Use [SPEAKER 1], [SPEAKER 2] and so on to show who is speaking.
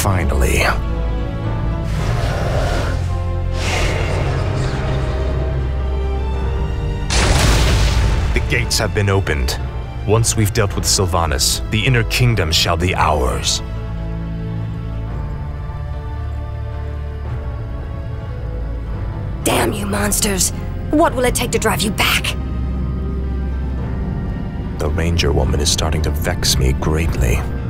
[SPEAKER 1] Finally. The gates have been opened. Once we've dealt with Sylvanas, the inner kingdom shall be ours.
[SPEAKER 2] Damn you monsters! What will it take to drive you back?
[SPEAKER 1] The Ranger woman is starting to vex me greatly.